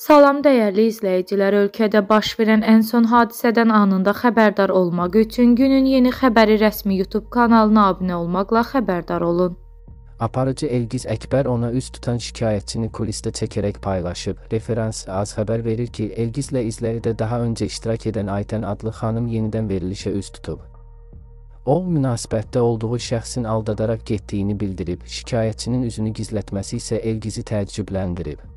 Salam dəyərli izləyicilər, ölkədə baş verən ən son hadisədən anında xəbərdar olmaq üçün günün yeni xəbəri rəsmi YouTube kanalına abunə olmaqla xəbərdar olun. Aparıcı Elgiz Əkbər ona üz tutan şikayətçini kulisdə çəkərək paylaşıb. Referans az xəbər verir ki, Elgizlə izləridə daha öncə iştirak edən Aytən adlı xanım yenidən verilişə üz tutub. O, münasibətdə olduğu şəxsin aldadaraq getdiyini bildirib, şikayətçinin üzünü gizlətməsi isə Elgizi təəccübləndirib.